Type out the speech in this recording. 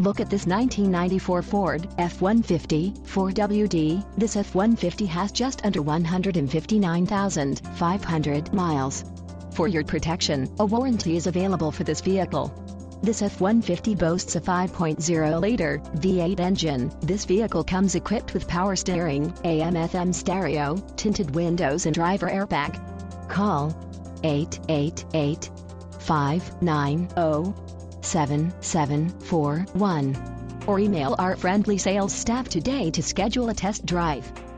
Look at this 1994 Ford F-150 4WD. This F-150 has just under 159,500 miles. For your protection, a warranty is available for this vehicle. This F-150 boasts a 5.0-liter V8 engine. This vehicle comes equipped with power steering, AM/FM stereo, tinted windows and driver airbag. Call 888-590-7741 or email our friendly sales staff today to schedule a test drive.